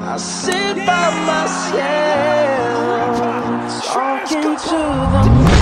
I sit by myself, talking to the moon.